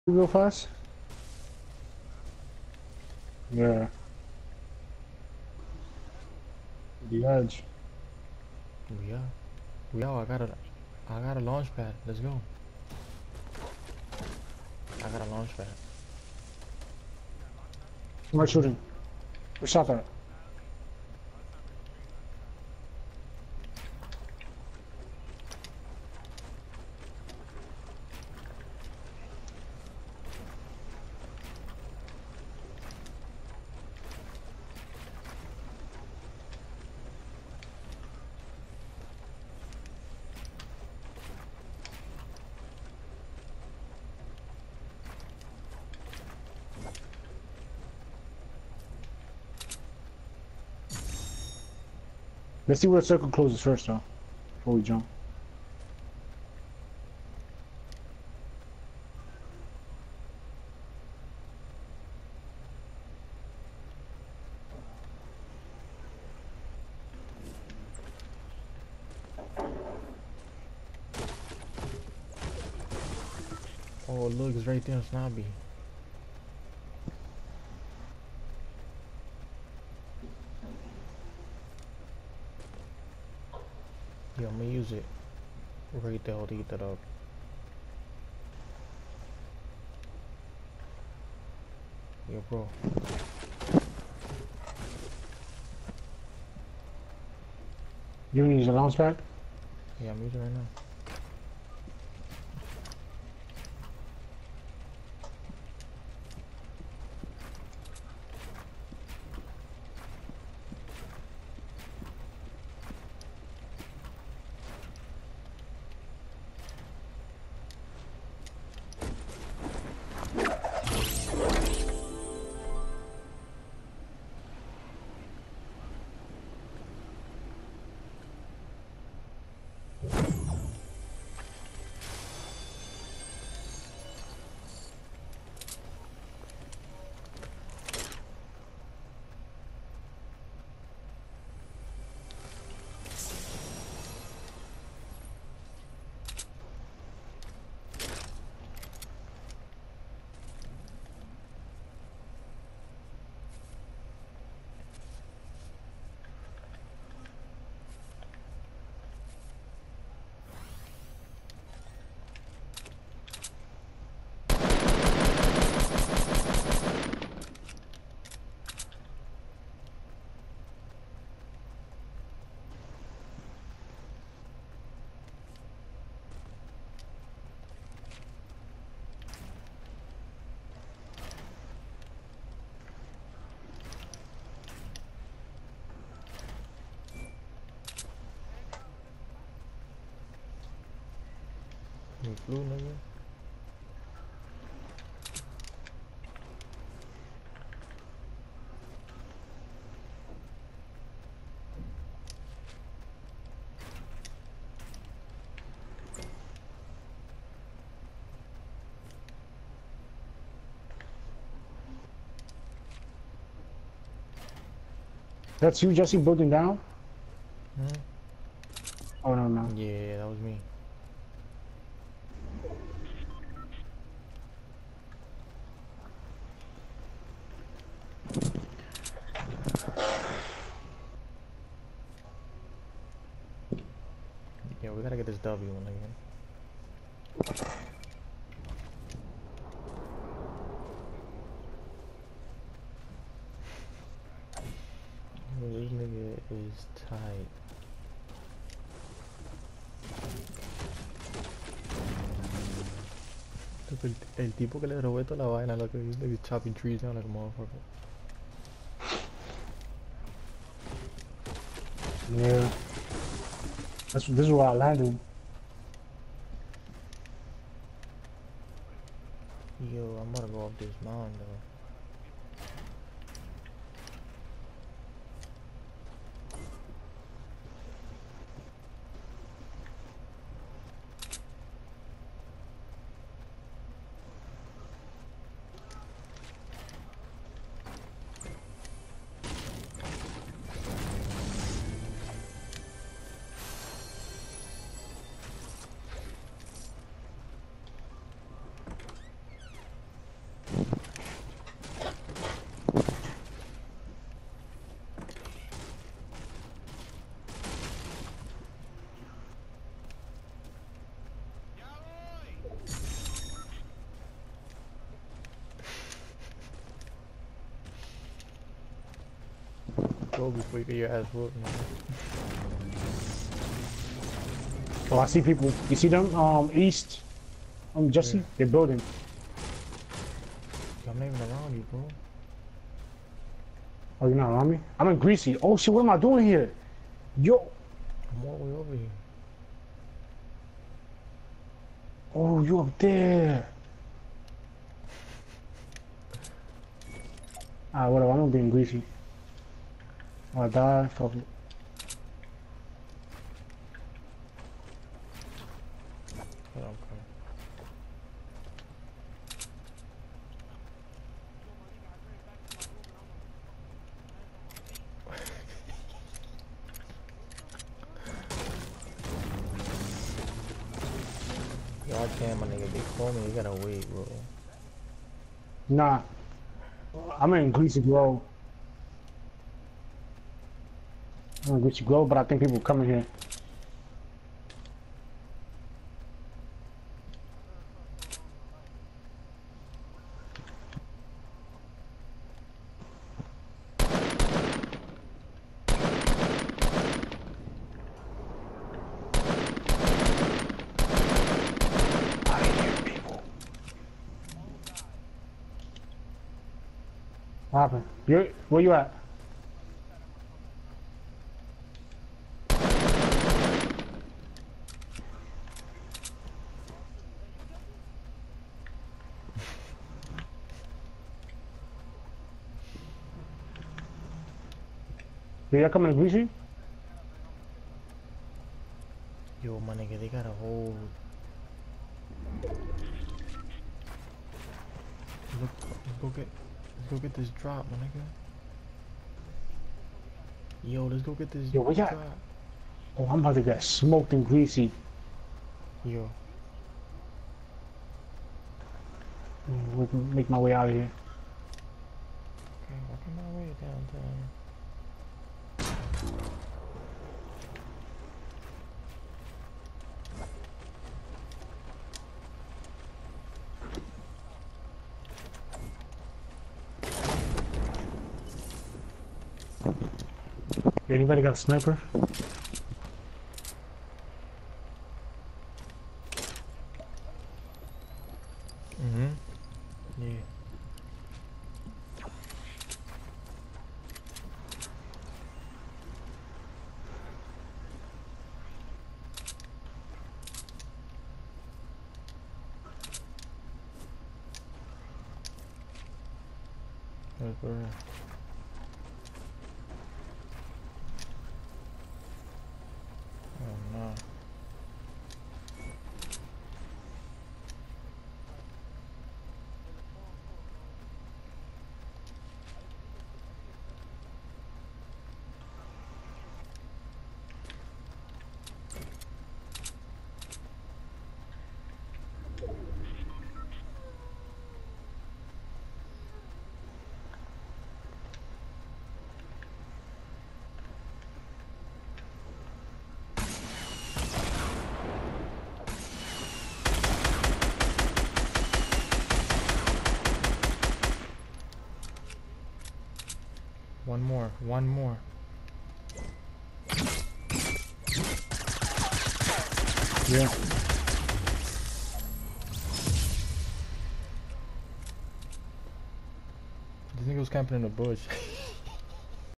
Real fast? Yeah. The edge. We are. We are. I got a launch pad. Let's go. I got a launch pad. Somebody shooting. We shot that. Let's see where the circle closes first, though, before we jump. Oh, look, it's right there on Snobby. Yeah, I'm gonna use it right there to eat that up. Yo, bro. You use a launch pad? Yeah, I'm using it right now. You flew, nigga. That's you, Jesse, building down? Hmm? Oh, no, no. Yeah, that was me. Yeah, we gotta get this W, nigga. This nigga is tight. Look, el tipo que le robé toda la vaina, look, he's chopping trees down like a motherfucker. Yeah. This is where I landed. Yo, I'm about to go up this mountain, though. go before you get your ass whooped, man. Oh, I see people. You see them? East. Jesse, Yeah. they're building. I'm not even around you, bro. Oh, you're not around me? I'm in Greasy. Oh shit, what am I doing here? Yo. I'm all the way over here. Oh, you up there. Alright, whatever. I'm gonna be in Greasy. I die. Fuck it. Hold on, I'm coming. Yo, I can't, my nigga. They call me. You gotta wait, bro. Nah. I'm in Greasy Grove. I'm in Greasy Grove, but I think people coming here. What happened? Where you at? Y'all coming to Greasy? Yo, my nigga, they got a whole. Look, let's go get this drop, my nigga. Yo, let's go get this Yo, where you at? drop. Oh, I'm about to get smoked in Greasy. Yo, Make my way out of here. okay, walking my way downtown. Anybody got a sniper? Yeah. Let's go ahead. Oh no. One more, one more. Yeah. This nigga was camping in the bush.